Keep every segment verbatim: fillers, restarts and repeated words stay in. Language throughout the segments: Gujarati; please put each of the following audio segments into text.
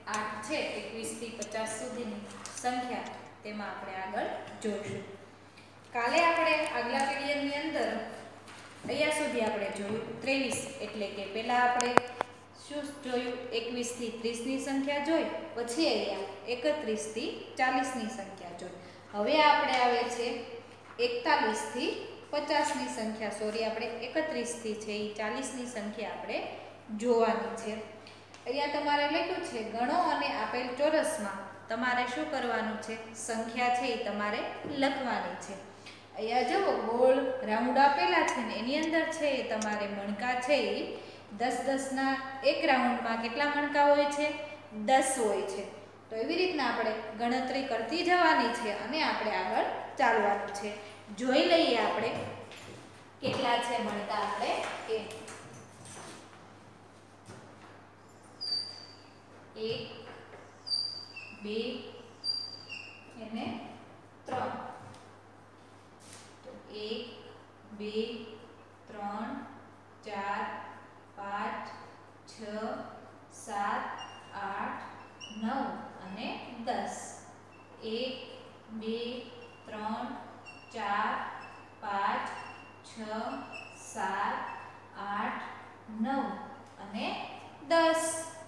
આઠ છે એકવીસ થી પચાસ સુધીની સંખ્યા તેમાં આપણે આગળ જોઈશું. કાલે આપણે આગલા પીરિયડની અંદર અહીંયા સુધી આપણે જોયું ત્રેવીસ, એટલે કે પહેલાં આપણે શું જોયું એકવીસ થી ત્રીસ ની સંખ્યા જોઈ, પછી અહીંયા એકત્રીસ થી ચાલીસ ની સંખ્યા જોઈ. હવે આપણે આવે છે એકતાલીસ થી પચાસ ની સંખ્યા, સોરી આપણે એકત્રીસ થી છે એ ચાલીસ ની સંખ્યા આપણે જોવાની છે. અહીંયા તમારે લખ્યું છે ગણો અને આપેલ ચોરસમાં તમારે શું કરવાનું છે, સંખ્યા છે એ તમારે લખવાની છે. અહીંયા જુઓ ગોળ રાઉન્ડ આપેલા છે ને એની અંદર છે એ તમારે મણકા છે એ દસ દસના એક રાઉન્ડમાં કેટલા મણકા હોય છે, દસ હોય છે. તો એવી રીતના આપણે ગણતરી કરતી જવાની છે અને આપણે આગળ ચાલવાનું છે. જોઈ લઈએ આપણે કેટલા છે મણકા આપણે એ. એક, બે અને ત્રણ. તો એક, બે, ત્રણ, ચાર, પાંચ, છ, સાત, આઠ, નવ અને દસ. એક, બે, ત્રણ, ચાર, પાંચ, છ, સાત, આઠ, નવ અને દસ.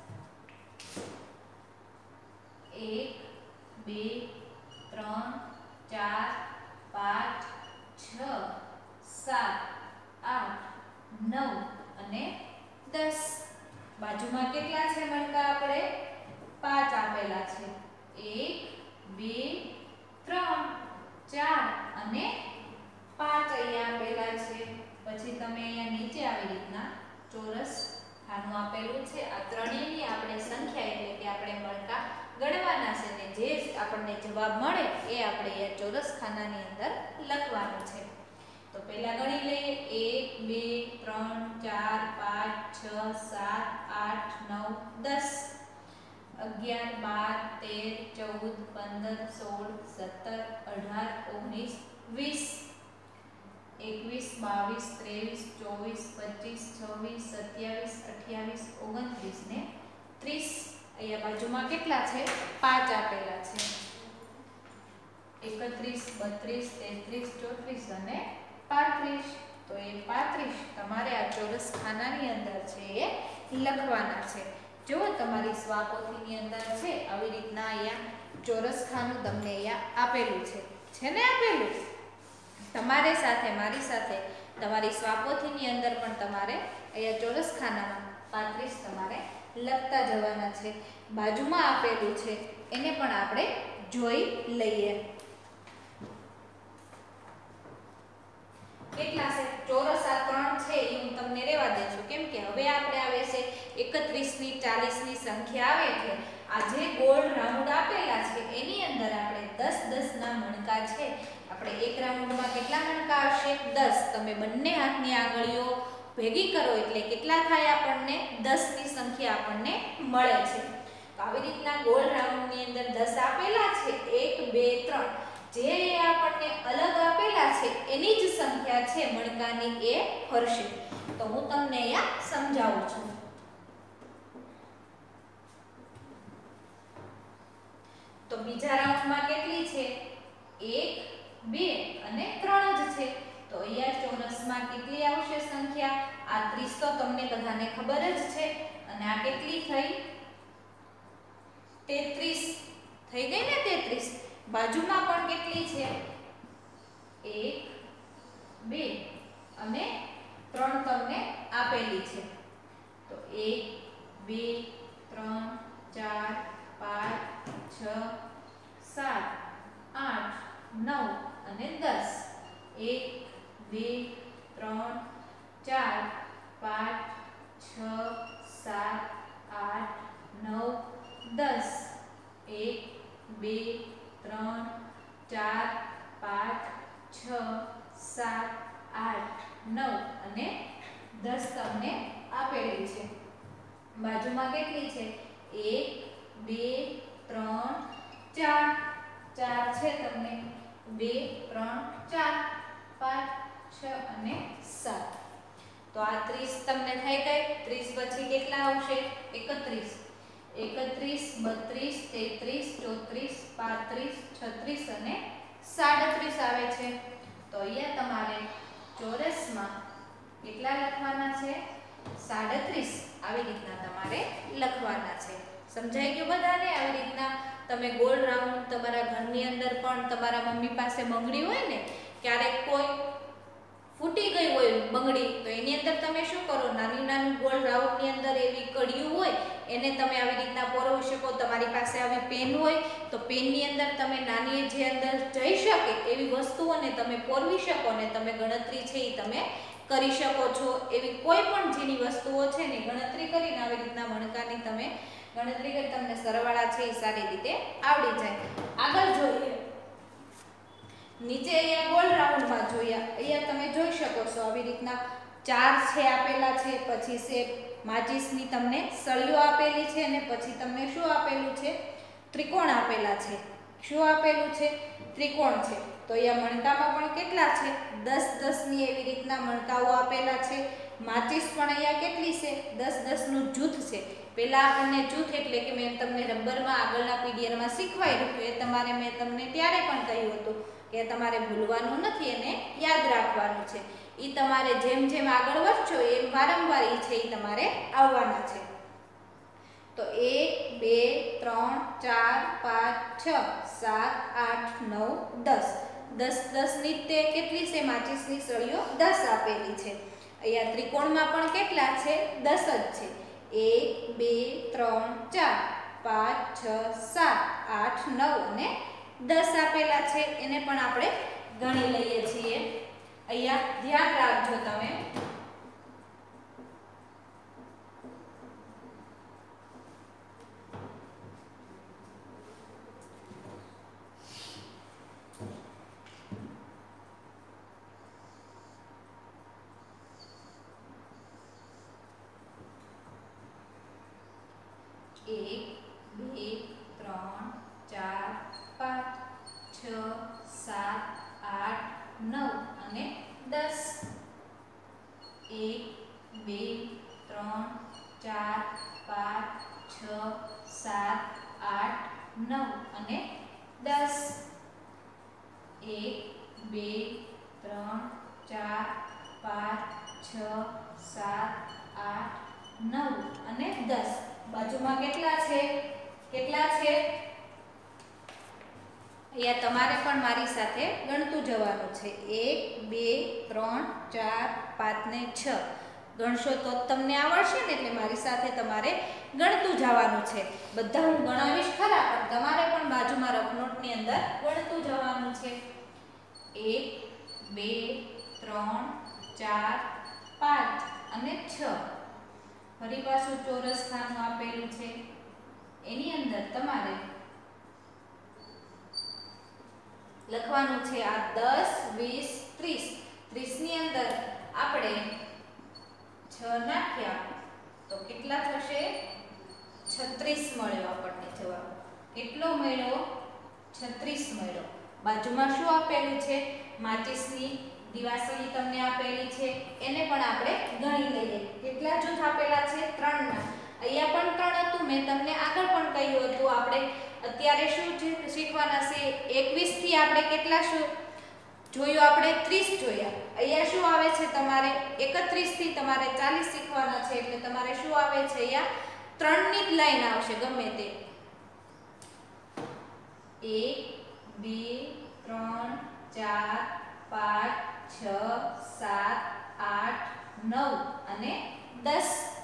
એક, બે, ત્રણ, ચાર, પાંચ, છ, સાત, આઠ, નવ અને દસ. બાજુમાં કેટલા છે મણકા આપણે, પાંચ આપેલા છે. એક, બે, ત્રણ, ચાર અને પાંચ અહીંયા આપેલા છે. પછી તમે અહીંયા નીચે આવી રીતના ચોરસ ખાનું આપેલું છે. આ ત્રણેયની આપણે સંખ્યા એટલે કે આપણે મણકા ગણવાના છે ને જે આપણને જવાબ મળે એ આપણે અહીંયા ચોરસ ખાનાની અંદર લખવાનું છે. તો પહેલા ગણી લઈએ. એક, બે, ત્રણ, ચાર, પાંચ, છ, સાત, આઠ, નવ, દસ. અગિયાર, બાર, તેર, ચૌદ, પંદર, સોળ, સત્તર, અઢાર, ઓગણીસ, વીસ. એકવીસ, બાવીસ, ત્રેવીસ, ચોવીસ, પચીસ, છવ્વીસ, સત્યાવીસ, અઠ્યાવીસ, ઓગણત્રીસ ને ત્રીસ. અહીંયા બાજુમાં કેટલા છે, પાંચ આપેલા છે. એકત્રીસ, બત્રીસ, તેત્રીસ, ચોત્રીસ અને પાંત્રીસ. તો એ પાંત્રીસ તમારે આ ચોરસ ખાનાની અંદર છે એ લખવાના છે. જો તમારી સ્વાપોથીની અંદર છે આવી રીતના અહીંયા ચોરસ ખાનું તમને અહીંયા આપેલું છે છે ને આપેલું. તમારે સાથે મારી સાથે તમારી સ્વાપોથીની અંદર પણ તમારે અહીંયા ચોરસ ખાનામાં પાંત્રીસ તમારે લખતા જવાના છે. બાજુમાં આપેલું છે એને પણ આપણે જોઈ લઈએ. કેટલા છે ચોરસ આ ત્રણ છે એ હું તમને રહેવા દઉં છું, કેમ કે હવે આપણે આવે છે એકત્રીસ ની ચાલીસ ની સંખ્યા આવે છે. આ જે ગોળ રાઉન્ડ આપેલા છે એની અંદર આપણે દસ દસ ના મણકા છે. આપણે એક રાઉન્ડમાં કેટલા મણકા આવશે, દસ. તમે બંને હાથની આંગળીઓ ભેગી કરો એટલે કેટલા થાય, આપણને દસ ની સંખ્યા આપણને મળે છે. તો આવી રીતના ગોળ રાઉન્ડની અંદર દસ આપેલા છે. એક, બે, ત્રણ. જે આપણને અલગ આપેલા છે એની જ સંખ્યા છે મણકાની એ હશે. તો હું તમને અહીંયા સમજાવું છું. તો બીજા રાઉન્ડમાં કેટલી છે, એક, બે અને ત્રણ જ છે. તો અહીંયા ચોરસમાં કેટલી આવશે સંખ્યા, આ ત્રીસ તો તમને બધાને ખબર જ છે. અને આ કેટલી થઈ, તેત્રીસ થઈ ગઈ ને, તેત્રીસ. બાજુમાં પણ કેટલી છે, એક, બે અને ત્રણ તમને આપેલી છે. તો એક, બે, ત્રણ, ચાર, પાંચ, છ, સાત, આઠ, નવ અને દસ. એક, બે, ત્રણ, ચાર, પાંચ, છ, સાત, આઠ, નવ, દસ. એક, બે, ત્રણ, ચાર, પાંચ, છ, સાત, આઠ, નવ અને દસ તમને આપેલી છે. બાજુમાં કેટલી છે, એક, બે, ત્રણ, ચાર. ચાર છે તમને, બે, ત્રણ, ચાર, પાંચ, છ અને સાત. તો આ ત્રીસ તમને થઈ ગઈ. ત્રીસ પછી કેટલા આવશે, એકત્રીસ. એકત્રીસ, બત્રીસ, તેત્રીસ, ચોત્રીસ, પાંત્રીસ, છત્રીસ અને સાડત્રીસ આવે છે. તો અહીંયા તમારે ચોરસમાં કેટલા લખવાના છે? સાડત્રીસ આવી રીતના તમારે લખવાના છે. સમજાઈ ગયું બધાને? આવી રીતના તમે ગોળ રાઉન્ડ તમારા ઘરની અંદર પણ તમારા મમ્મી પાસે બંગડી હોય ને, ક્યારેક કોઈ ફૂટી ગઈ હોય બંગડી, તો એની અંદર તમે શું કરો, નાની નાની ગોળ રાઉન્ડની અંદર એવી કડીયું હોય એને તમે આવી રીતના પરોવી શકો. તમારી પાસે આવી પેન હોય તો પેનની અંદર તમે નાની જે અંદર જઈ શકે એવી વસ્તુઓને તમે પરોવી શકો ને તમે ગણતરી છે એ તમે કરી શકો છો. એવી કોઈ પણ જેની વસ્તુઓ છે ને ગણતરી કરીને આવી રીતના મણકાની તમે ગણતરી કરી તમને સરવાળા છે એ સારી રીતે આવડી જાય. આગળ જોઈએ, નીચે અહીંયા ગોળ રાઉન્ડમાં જોયા, અહીંયા તમે જોઈ શકો છો આવી રીતના ચાર છે આપેલા છે, પછી છે માચિસની તમને સળીઓ આપેલી છે અને પછી તમને શું આપેલું છે? ત્રિકોણ આપેલા છે. શું આપેલું છે? ત્રિકોણ છે. તો અહીંયા મણકામાં પણ કેટલા છે? દસ દસ ની એવી રીતના મણકાઓ આપેલા છે. માચિસ પણ અહીંયા કેટલી છે? દસ દસ નું જૂથ છે. પહેલા આપણને જૂથ એટલે કે મેં તમને રબરમાં આગળના પીડીએફમાં શીખવાડ્યું હતું, એ તમારે મેં તમને ત્યારે પણ કહ્યું હતું કે તમારે ભૂલવાનું નથી અને યાદ રાખવાનું છે. એ તમારે જેમ જેમ આગળ વધશો એમ વારંવાર એ છે એ તમારે આવવાના છે. તો એક, બે, ત્રણ, ચાર, પાંચ, છ, સાત, આઠ, નવ, દસ. દસ દસ ની તે કેટલી છે? માચિસની સળીઓ દસ આપેલી છે. અહીંયા ત્રિકોણમાં પણ કેટલા છે? દસ જ છે. એક, બે, ત્રણ, ચાર, પાંચ, છ, સાત, આઠ, નવ અને દસ આપેલા છે. એને પણ આપણે ગણી લઈએ છીએ. અહીંયા ધ્યાન રાખજો તમે, એક, બે, ત્રણ, ચાર, પાંચ, છ, સાત, આઠ, નવ અને દસ. એક, બે, ત્રણ, ચાર, પાંચ, છ, સાત, આઠ, નવ અને દસ. એક, બે, ત્રણ, ચાર, પાંચ, છ, સાત, આઠ, નવ અને દસ. બાજુમાં કેટલા છે? કેટલા છે? અહીંયા તમારે પણ મારી સાથે ગણતું જવાનું છે. એક, બે, ત્રણ, ચાર, પાંચ ને છ ગણશો તો તમને આવડશે ને, એટલે મારી સાથે તમારે ગણતું જવાનું છે. બધા હું ગણાવીશ ખરા, પણ તમારે પણ બાજુમાં રફનોટની અંદર ગણતું જવાનું છે. એક, બે, ત્રણ, ચાર, પાંચ અને છ. ફરી પાછું ચોરસ ખાનું આપેલું છે, એની અંદર તમારે લખવાનું છે આ દસ, વીસ, ત્રીસ. ત્રીસ ની અંદર આપણે છ નાખ્યા તો કેટલા થશે? છત્રીસ મળ્યો આપણને જવાબ. કેટલો મળ્યો? છત્રીસ મળ્યો. બાજુમાં શું આપેલું છે? માચિસની દિવાસળી તમને આપેલી છે, એને પણ આપણે ગણી લઈએ. કેટલા જૂથ આપેલા છે? ત્રણ ના. અહીંયા પણ ત્રણ હતું, મેં તમને આગળ પણ કહ્યું હતું. આપણે અત્યારે શું શીખવાના છે? એકવીસ થી આપણે કેટલા શું જોયું? આપણે ત્રીસ જોયા. અહીંયા શું આવે છે? તમારે એકત્રીસ થી તમારે ચાલીસ શીખવાના છે, એટલે તમારે શું આવે છે? અહીંયા ત્રણ ની જ લાઈન આવશે ગમે તે. એક, બે, ત્રણ, ચાર, પાંચ, છ, સાત, આઠ, નવ અને દસ.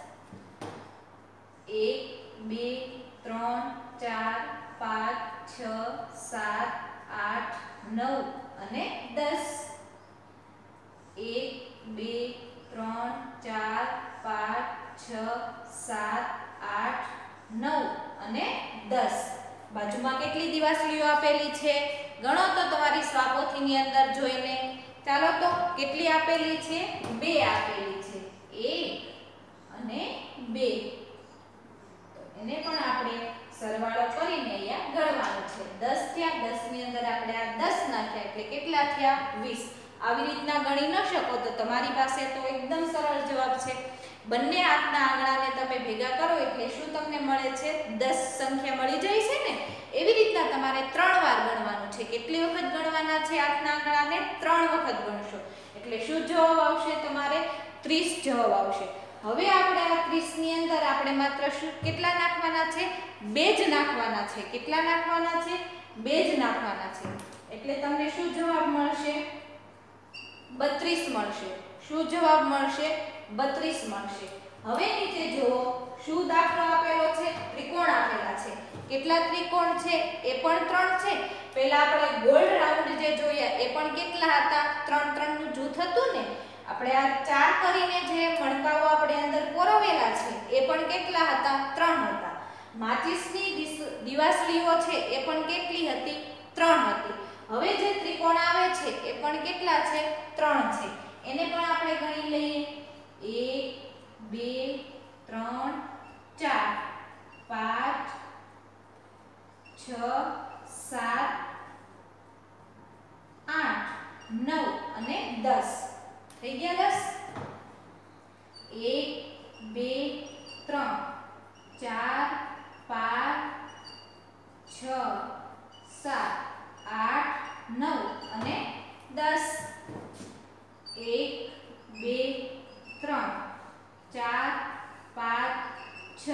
એક, બે, ત્રણ, ચાર, પાંચ, છ, સાત, આઠ, નવ અને દસ. એક, બે, ત્રણ, ચાર, પાંચ, છ, સાત, આઠ, નવ અને દસ. બાજુમાં કેટલી દિવાસળીઓ આપેલી છે? ગણો તો તમારી સ્વાપોથીની અંદર જોઈને. ચાલો તો કેટલી આપેલી છે? બે આપેલી છે. એક અને બે. તો એને પણ આપણે સરવાળો કરીને અહીંયા ગણવાનું છે. દસ થયા. દસ ની અંદર આપણે આ દસ નાખ્યા એટલે કેટલા થયા? વીસ. આવી રીતના ગણી ન શકો તો તમારી પાસે તો એકદમ સરળ જવાબ છે. બંને હાથના આંગળાને તમે ભેગા કરો એટલે શું તમને મળે છે? દસ સંખ્યા મળી જાય છે ને. એવી રીતના તમારે ત્રણ વાર ગણવાનું છે. કેટલી વખત ગણવાના છે? હાથના આંગળાને ત્રણ વખત ગણશો એટલે શું જવાબ આવશે? તમારે ત્રીસ જવાબ આવશે. હવે આપણે આ ત્રીસ ની અંદર આપણે માત્ર શું કેટલા નાખવાના છે? બે જ નાખવાના છે. કેટલા નાખવાના છે? બે જ નાખવાના છે. એટલે તમને શું જવાબ મળશે? બત્રીસ મળશે. શું જવાબ મળશે? બત્રીસ મળશે. હવે નીચે જુઓ શું દાખલો આપેલો છે? ત્રિકોણ આપેલા છે. કેટલા ત્રિકોણ છે? એ પણ ત્રણ છે. પહેલા આપણે ગોળ રાઉન્ડ જે જોયા એ પણ કેટલા હતા? ત્રણ ત્રણ નું જૂથ હતું ને. આપણે આ ચાર કરીને જે મણકાઓ આપણે અંદર પોરવેલા છે એ પણ કેટલા હતા? ત્રણ હતા. માચિસની દિવાસળીઓ છે એ પણ કેટલી હતી? ત્રણ હતી. હવે જે ત્રિકોણ આવે છે એ પણ કેટલા છે? ત્રણ છે. એને પણ આપણે ગણી લઈએ. એક બે ત્રણ ચાર પાંચ છ સાત આઠ નવ અને દસ. થઈ ગયા દસ. એક બે ત્રણ ચાર પાંચ છ સાત આઠ નવ અને દસ. એક બે ત્રણ ચાર પાંચ છ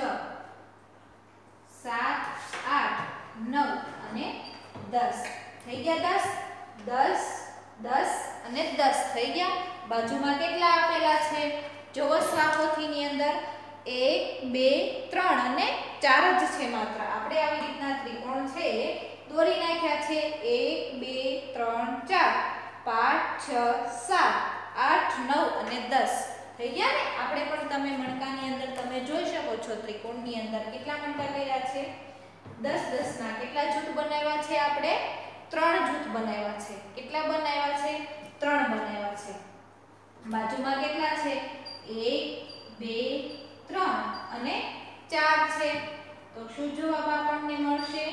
સાત આઠ નવ અને દસ. થઈ ગયા દસ. દસ દસ અને દસ થઈ ગયા. બાજુમાં કેટલા આપેલા છે? જોવો સ્વાપોથીની અંદર એક બે ત્રણ અને ચાર જ છે માત્ર. આપણે આવી રીતના ત્રિકોણ છે દોરી નાખ્યા છે. એક બે ત્રણ ચાર પાંચ છ સાત આઠ નવ અને દસ. થઈ ગયા ને. આપણે પણ તમે મણકાની અંદર તમે જોઈ શકો છો ત્રિકોણની અંદર કેટલા મણકા કર્યા છે? દસ દસ ના કેટલા જૂથ બનાવ્યા છે? આપણે ત્રણ જૂથ બનાવ્યા છે. કેટલા બનાવ્યા છે? ત્રણ બનાવ્યા છે. બાજુમાં કેટલા છે? એક બે ત્રણ અને ચાર છે. તો શું જવાબ આપણને મળશે?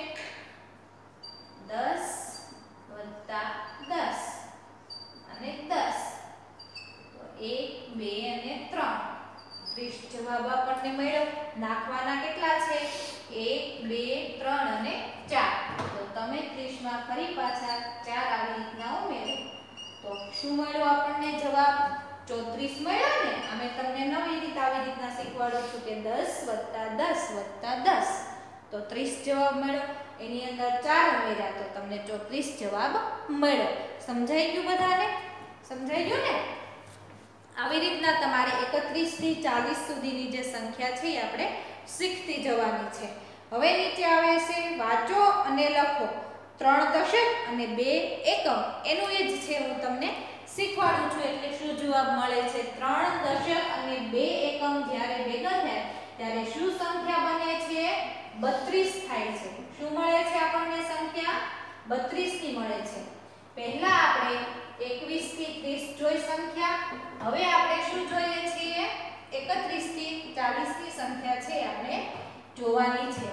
દસ વત્તા દસ અને દસ. તો એક બે અને ત્રણ ત્રીસ જવાબ આપણને મળ્યો. નાખવાના કેટલા છે? એક બે ત્રણ અને ચાર. તો તમે ત્રીસ માં ફરી પાછા ચાર આવી રીતના ઉમેરો તો શું મળ્યો આપણને જવાબ? ચોત્રીસ મળ્યો ને. અમે તમને નવી રીત આવી રીતના શીખવાડું છું કે દસ વત્તા દસ વત્તા દસ તો ત્રીસ જવાબ મળ્યો. એની અંદર ચાર ઉમેર્યા તો તમને ચોત્રીસ જવાબ મળ્યો. સમજાઈ ગયું બધાને? સમજાઈ ગયું ને? આવી રીતના તમારે એકત્રીસ થી ચાલીસ સુધીની જે સંખ્યા છે એ આપણે શીખતી જવાની છે. હવે નીચે આવે છે વાંચો અને લખો. ત્રણ દશક અને બે એકમ એનું એ જ છે હું તમને શીખવાડું છું. એટલે શું જવાબ મળે છે? ત્રણ દશક અને બે એકમ જ્યારે ભેગા થાય ત્યારે શું સંખ્યા બને છે? બત્રીસ થાય છે. શું મળે છે આપણને સંખ્યા? બત્રીસ ની મળે છે. પહેલા આપણે એકવીસ થી ત્રીસ જોઈ સંખ્યા. હવે આપણે શું જોઈએ છીએ? એકત્રીસ થી ચાલીસ ની સંખ્યા છે આપણે જોવાની છે.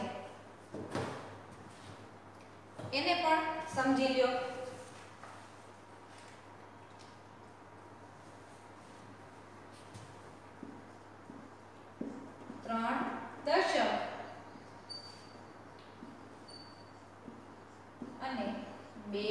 એને પણ સમજી લ્યો. ત્રણ દશક અને બે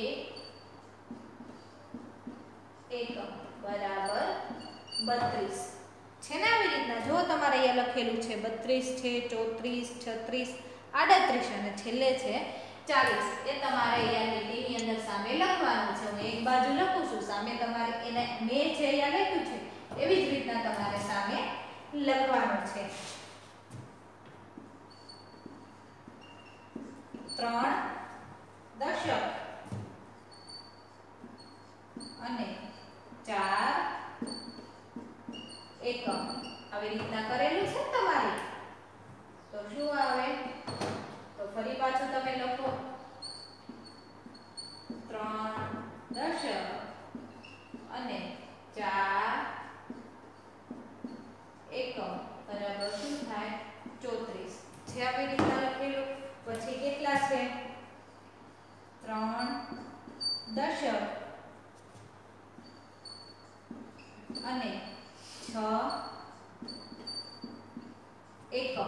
એકમ બરાબર બત્રીસ છે ને. આવી રીતના જો તમારે અહીંયા લખેલું છે બત્રીસ છે, ચોત્રીસ, છત્રીસ, આડત્રીસ અને છેલ્લે છે ચાલીસ. એ તમારે અહીંયા લીટીની અંદર સામે લખવાનું છે. હું એક બાજુ લખું છું, સામે તમારે એને મેં જે અહીંયા લખ્યું છે એવી જ રીતના તમારે સામે લખવાનું છે. ત્રણ દશક અને ચાર એકમ આવી રીતના કરેલું છે તમારે. તો શું આવે? તો ફરી પાછું તમે લખો ત્રણ દશક અને ચાર એકમ બરાબર શું થાય? ચોત્રીસ છે. આવી રીતના લખેલું. પછી કેટલા છે? ત્રણ દશક અને છ એકમ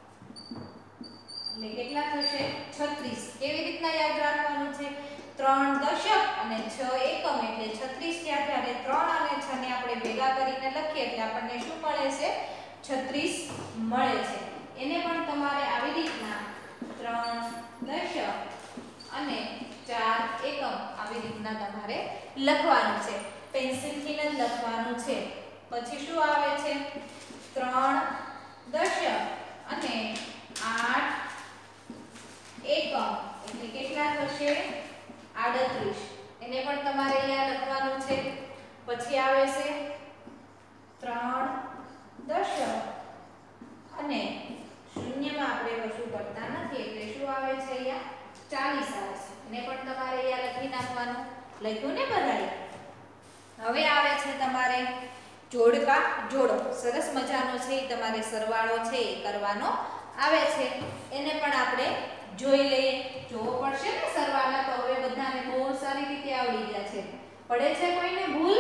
એટલે કેટલા થશે છત્રીસ. કેવી રીતના યાદ રાખવાનું છે? ત્રણ દશક અને છ એકમ એટલે છત્રીસ થયા. ત્યારે ત્રણ અને છ ને આપણે ભેગા કરીને લખીએ એટલે આપણને શું મળે છે? છત્રીસ મળે છે. એને પણ તમારે આવી રીતના ત્રણ દશક અને ચાર એકમ આવી રીતના તમારે લખવાનું છે. પેન્સિલથી જ લખવાનું છે. પછી શું આવે છે? ત્રણ દશક અને આઠ એકમ એટલે કેટલા થશે? આડત્રીસ. એને પણ તમારે અહીંયા લખવાનું છે. પછી આવે છે ત્રણ દશક અને શૂન્યમાં આપણે કશું કરતા નથી એટલે શું આવે છે? અહીંયા ચાલીસ આવે છે. એને પણ તમારે અહીંયા લખી નાખવાનું. લખ્યું ને બધાએ? હવે આવે છે તમારે જોડકા જોડો. સરસ મજાનો છે એ તમારે સરવાળો છે એ કરવાનો આવે છે. એને પણ આપણે જોઈ લઈએ. જોવો પડશે ને સરવાળા તો હવે બધાને બહુ સારી રીતે આવડી ગયા છે. પડે છે કોઈને ભૂલ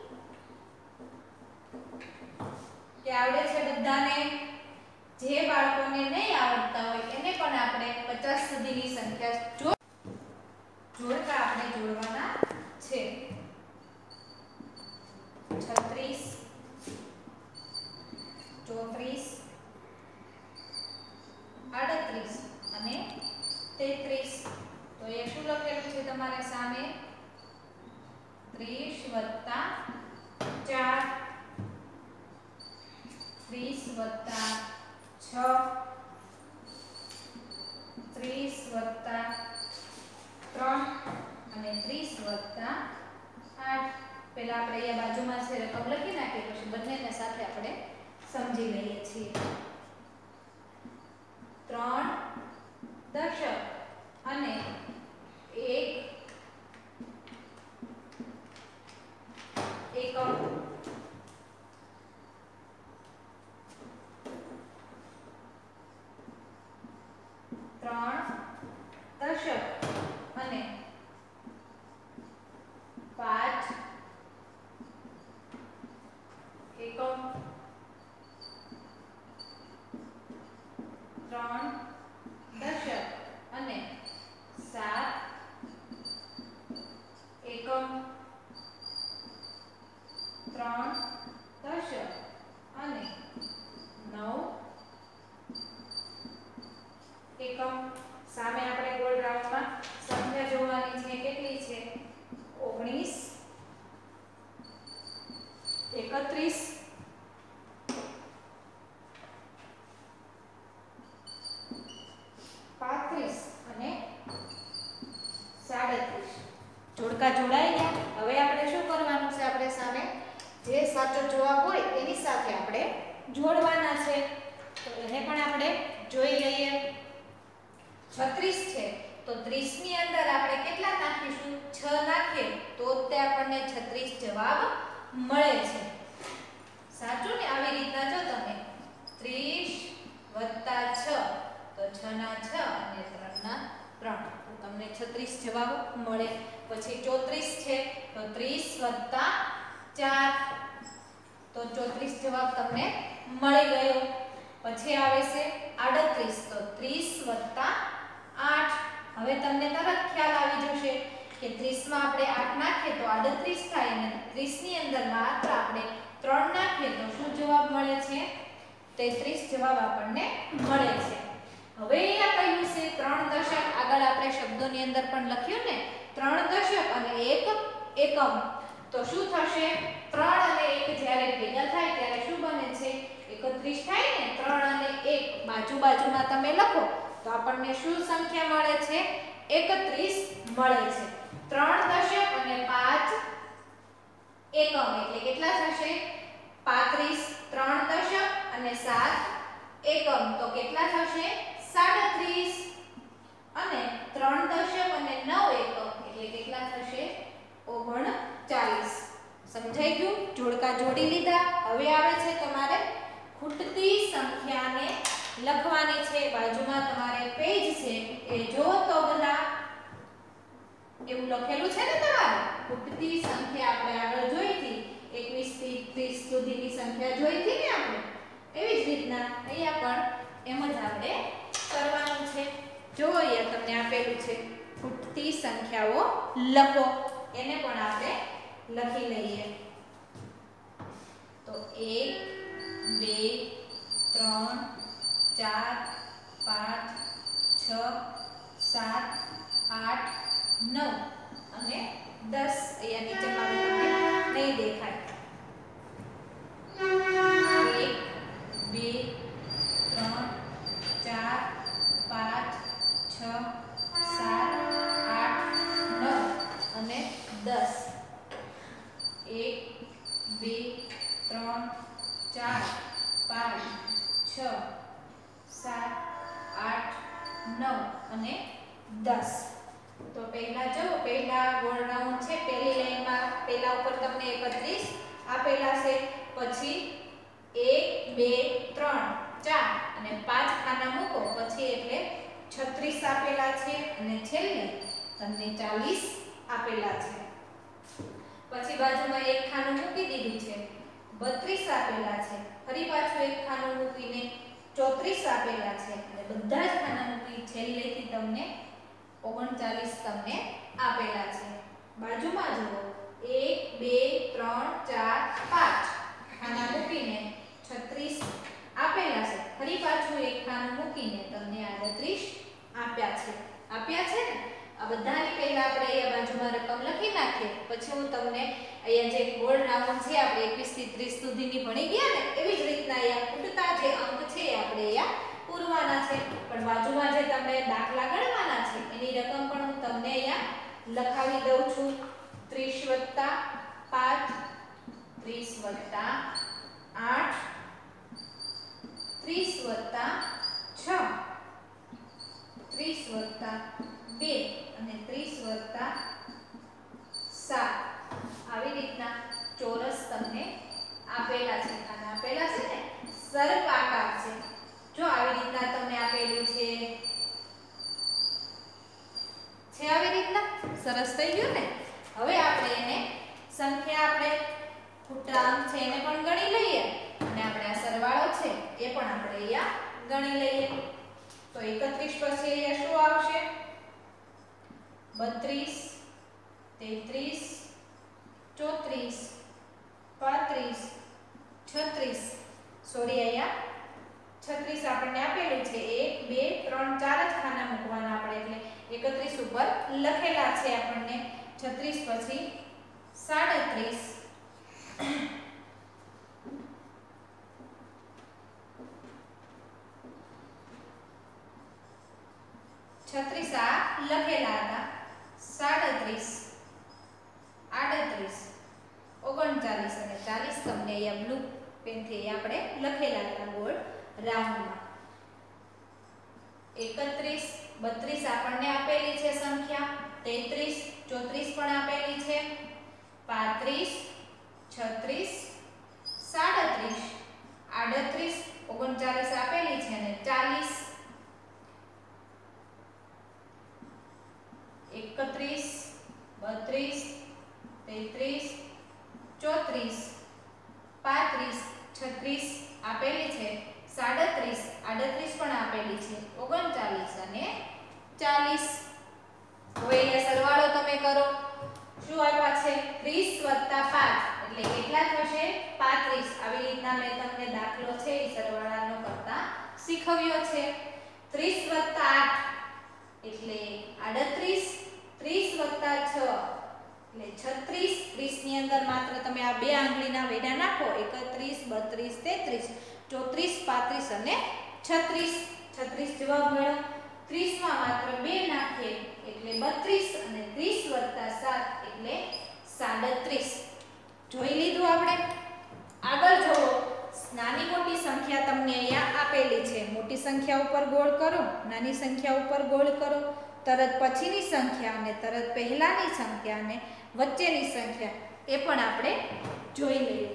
કે આવડે છે બધાને? જે બાળકોને નહીં આવડતા હોય એને પણ આપણે પચાસ સુધીની સંખ્યા જો જોડકા આપણે જોડવાના છે. છત્રીસ, ચોત્રીસ, આડત્રીસ અને તેત્રીસ. તો એ શું લખેલું છે તમારે સામે? ત્રીસ વત્તા ચાર, ત્રીસ વત્તા છ, ત્રીસ વત્તા ત્રણ અને ત્રીસ વત્તા આઠ. પહેલા આપણે અહીંયા બાજુમાં છે રકમ લખી નાખીએ પછી બંનેને સાથે આપણે સમજી લઈએ છીએ. ત્રણ દશક અને એક એકમ ત્રણ દશક અને પાંચ એકમ ત્રણ દશક અને સાત એકમ ત્રણ દશક અને નવ એકમ. સામે આપણે ગોળ રાઉન્ડમાં સંખ્યા જોવાની છે. કેટલી છે? ઓગણીસ, એકત્રીસ, પાંત્રીસ અને સાડત્રીસ. જોડકા જોડાઈ ગયા. હવે આપણે શું કરવાનું છે? આપણે સામે જે સાચો જવાબ હોય એની સાથે આપણે જોડવાના છે. તો એને પણ આપણે જોઈ લઈએ. છત્રીસ છે તો ત્રીસ ની અંદર આપણે કેટલા નાખીશું? છ નાખીએ તો તે આપણને છત્રીસ જવાબ મળે છે. સાચું ને? આવી રીતના જો તમે ત્રીસ વત્તા છ તો છ ના છ અને ત્રણ ના ત્રણ તો તમને છત્રીસ જવાબ મળે. પછી ચોત્રીસ છે તો ત્રીસ વત્તા ચાર તો ચોત્રીસ જવાબ તમને મળી ગયો. પછી આવે છે આડત્રીસ તો ત્રીસ વત્તા આઠ. હવે તમને તરત ખ્યાલ આવી જશે કે ત્રીસ માં આપણે આઠ નાખીએ તો આડત્રીસ થાય અને ત્રીસ ની અંદર માત્ર આપણે ત્રણ નાખીએ તો શું જવાબ મળે છે? તેત્રીસ જવાબ આપણને મળે છે. હવે અહીંયા કહ્યું છે ત્રણ દશક. આગળ આપણે શબ્દોની અંદર પણ લખ્યું ને ત્રણ દશક અને એક એકમ. તો શું થશે? ત્રણ અને એક જ્યારે ભેગા થાય ત્યારે શું બને છે? એકત્રીસ થાય ને. ત્રણ અને એક બાજુ બાજુમાં તમે લખો તો આપણને શું સંખ્યા મળે છે? એકત્રીસ મળે છે. ત્રણ દશક અને પાંચ એકમ એટલે કેટલા થશે? પાંત્રીસ. ત્રણ દશક અને સાત એકમ તો કેટલા થશે? સાડત્રીસ. અને ત્રણ દશક અને નવ એકમ એટલે કેટલા થશે? ઓગણચાલીસ. સમજાઈ ગયું? જોડકા જોડી લીધા. હવે આવે છે તમારે ખૂટતી સંખ્યાને લખવાની છે. બાજુમાં તમારે પેજ છે એ જો તો બધા એવું લખેલું છે ને તમારે ખૂટતી સંખ્યા આપણે આગળ જોઈ હતી એકવીસ થી ત્રીસ સુધીની સંખ્યા જોઈ હતી ને આપણે એવી જ રીતના અહીંયા પણ એમ જ આપણે કરવાનું છે. જો અહીંયા તમને આપેલું છે ખૂટતી સંખ્યાઓ લખો, એને પણ આપણે લખી લઈએ. તો એક બે ત્રણ ચાર પાંચ છ સાત આઠ નવ અને દસ. અહીંયા નીચે મારે તમને નહીં દેખાય. એક બે ત્રણ ચાર પાંચ છ સાત આઠ નવ અને દસ. એક બે ત્રણ ચાર પાંચ છ સાત આઠ નવ અને દસ. તો પહેલા જો પહેલા ગોળ રાઉન્ડ છે, પહેલી લાઈનમાં પહેલા ઉપર તમને એકત્રીસ આપેલા છે, પછી એક બે ત્રણ ચાર અને પાંચ ખાના મૂકો પછી એટલે છત્રીસ આપેલા છે અને છેલ્લે તમને ચાલીસ આપેલા છે. પછી બાજુમાં એક ખાનું મૂકી દીધું છે, બત્રીસ આપેલા છે. ફરી પાછું એક ખાનું મૂકીને ચોત્રીસ આપેલા છે અને બધા જ ખાના મૂકી છેલ્લેથી તમને ઓગણચાલીસ તમને આપેલા છે. બાજુમાં જુઓ એક બે ત્રણ ચાર પાંચ ખાના મૂકીને છત્રીસ આપેલા છે. ફરી પાછું એક ખાનું મૂકીને તમને આડત્રીસ આપ્યા છે. આપ્યા છે ને? આ બધાની પહેલા આપણે અહીંયા બાજુમાં રકમ લખી નાખીએ, પછી હું તમને અહીંયા જે ગોળ રાઉન્ડ છે આપણે એકવીસ થી ત્રીસ સુધીની ભણી ગયા ને, એવી જ રીતના અહીંયા ખૂટતા જે અંક છે આપણે અહીંયા પૂરવાના છે. પણ બાજુમાં જે તમે દાખલા ગણવાના છે એની રકમ પણ હું તમને અહીંયા લખાવી દઉં છું. ત્રીસ વત્તા પાંચ, ત્રીસ વત્તા આઠ, ત્રીસ વત્તા છ, ત્રીસ વત્તા બે અને ત્રીસ વત્તા સાત. આવી રીતના ચોરસ તમને આપેલા છે. ખાના આપેલા છે ને, સર્પાકાર છે. જો આવી રીતના તમને આપેલું છે છે આવી રીતના સરસ થઈ ગયું ને. હવે આપણે એને સંખ્યા આપણે ખૂટતા અંક છે એને પણ ગણી લઈએ અને આપણે આ સરવાળો છે એ પણ આપણે અહીંયા ગણી લઈએ. તો એકત્રીસ પછી અહીંયા શું આવશે? બત્રીસ, તેત્રીસ, ચોત્રીસ, પાંત્રીસ, છત્રીસ. સોરી અહીંયા છત્રીસ આપણને આપેલું છે. એક બે ત્રણ ચાર જ ખાના મૂકવાના આપણે, એટલે એકત્રીસ ઉપર લખેલા છે આપણને. છત્રીસ પછી સાડત્રીસ, છત્રીસ આ લખેલા હતા. સાડત્રીસ, આડત્રીસ, ઓગણચાલીસ અને ચાલીસ તમને અહીંયા બ્લુ પેનથી આપણે લખેલા હતા ગોળ રાઉન્ડમાં. એકત્રીસ, બત્રીસ આપણને આપેલી છે સંખ્યા. તેત્રીસ, ચોત્રીસ પણ આપેલી છે. પાંત્રીસ, છત્રીસ, સાડત્રીસ, આડત્રીસ, ઓગણચાલીસ આપેલી છે અને ચાલીસ. એકત્રીસ, બત્રીસ, તેત્રીસ, ચોત્રીસ, પાંત્રીસ, છત્રીસ આપેલી છે. સાડત્રીસ, આડત્રીસ પણ આપેલી છે. ઓગણચાલીસ અને ચાલીસ. હવે અહીંયા સરવાળો તમે કરો. શું આપ્યા છે? ત્રીસ વત્તા પાંચ એટલે કેટલા થશે? પાંત્રીસ. આવી રીતના મેં તમને દાખલો છે એ સરવાળાનો કરતા શીખવ્યો છે. ત્રીસ વત્તા આઠ એટલે આડત્રીસ, ત્રીસ વત્તા છ એટલે છત્રીસ. ત્રીસ ની અંદર માત્ર તમે આ બે આંગળીના વેડા નાખો. એકત્રીસ, બત્રીસ, તેત્રીસ, ચોત્રીસ, પાંત્રીસ અને છત્રીસ. છત્રીસ જવાબ મળ્યો. ત્રીસ માં માત્ર બે નાખીએ એટલે બત્રીસ અને ત્રીસ વત્તા સાત એટલે સાડત્રીસ. જોઈ લીધું આપણે. આગળ જોવો. નાની મોટી સંખ્યા તમને અહીંયા આપેલી છે. મોટી સંખ્યા ઉપર ગોળ કરો, નાની સંખ્યા ઉપર ગોળ કરો, તરત પછીની સંખ્યા અને તરત પહેલાની સંખ્યા અને વચ્ચેની સંખ્યા એ પણ આપણે જોઈ લઈએ.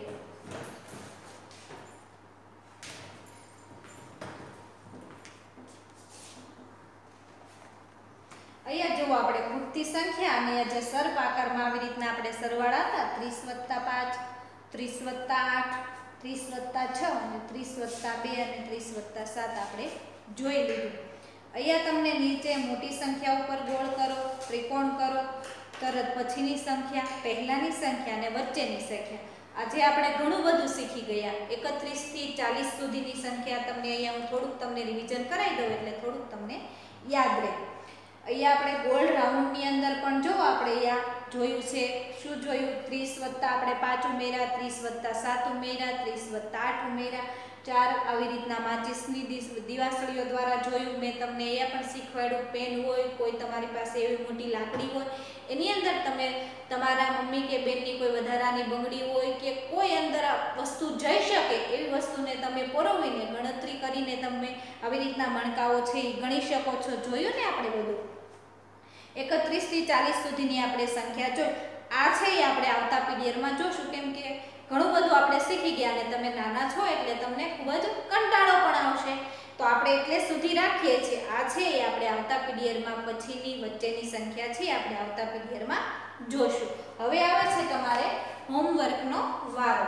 અહીંયા જો આપણે ખૂટતી સંખ્યા અને જે સર્પ આકારમાં આવી રીતના આપણે સરવાળા હતા ત્રીસ વત્તા પાંચ, ત્રીસ વત્તા આઠ, ત્રીસ વત્તા છ અને ત્રીસ વત્તા બે અને ત્રીસ વત્તા સાત આપણે જોઈ લીધું. અહીંયા તમને નીચે મોટી સંખ્યા ઉપર ગોળ કરો, ત્રિકોણ કરો, તરત પછીની સંખ્યા, પહેલાની સંખ્યા અને વચ્ચેની સંખ્યા. આજે આપણે ઘણું બધું શીખી ગયા. એકત્રીસ થી ચાલીસ સુધીની સંખ્યા તમને અહીંયા હું થોડુંક તમને રિવિઝન કરાવી દઉં એટલે થોડુંક તમને યાદ રહે. અહીંયા આપણે ગોળ રાઉન્ડની અંદર પણ જો આપણે અહીંયા જોયું છે, શું જોયું? ત્રીસ વત્તા આપણે પાંચ ઉમેરા, ત્રીસ વત્તા સાત ઉમેરા, ત્રીસ વત્તા આઠ ઉમેરા, ચાર આવી રીતના માચિસની દિવાસળીઓ દ્વારા જોયું. મેં તમને એ પણ શીખવાડ્યું, પેન હોય, કોઈ તમારી પાસે એવી મોટી લાકડી હોય, એની અંદર તમે તમારા મમ્મી કે બેનની કોઈ વધારાની બંગડી હોય કે કોઈ અંદર વસ્તુ જઈ શકે એવી વસ્તુને તમે પરોવીને ગણતરી કરીને તમે આવી રીતના મણકાઓ છે એ ગણી શકો છો. જોયું ને આપણે બધું? એકત્રીસ થી ચાલીસ સુધીની આપણે સંખ્યા જોઈ. આ છે એ આપણે આવતા પીરિયડમાં જોશું, કેમ કે ઘણું બધું આપણે શીખી ગયા અને તમે નાના છો એટલે તમને ખૂબ જ કંટાળો પણ આવશે. તો આપણે એટલે સુધી રાખીએ છીએ. આ છે એ આપણે આવતા પીરિયડમાં પછીની વચ્ચેની સંખ્યા છે આપણે આવતા પીરિયડમાં જોશું. હવે આવે છે તમારે હોમવર્કનો વારો.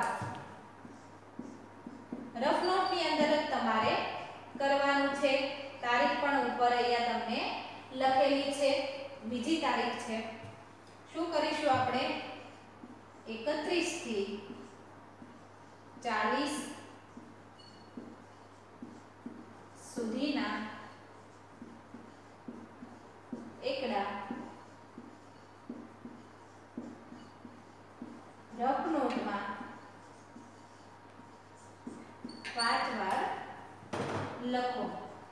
રફ નોટની અંદર જ તમારે કરવાનું છે. તારીખ પણ ઉપર અહીંયા તમને લખેલી છે. બીજી તારીખ છે. શું કરીશું આપણે? એકત્રીસ થી ચાલીસ સુધીના એકડા રફ નોટમાં પાંચ વાર લખો.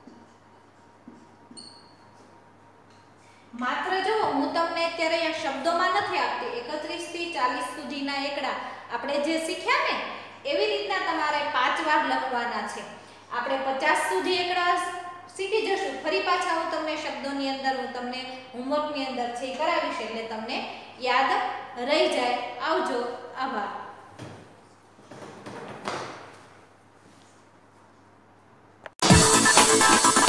માત્ર જો હું તમને અત્યારે અહીંયા શબ્દોમાં નથી આપતી. એકત્રીસ થી ચાલીસ સુધીના એકડા આપણે જે શીખ્યા ને એવી રીતના તમારે પાંચ વાર લખવાના છે. આપણે પચાસ સુધી એકડા શીખી જશું. ફરી પાછા હું તમને શબ્દોની અંદર હું તમને હોમવર્કની અંદર છે કરાવીશ એટલે તમને યાદ રહી જાય. આવજો. આભાર. Thank you.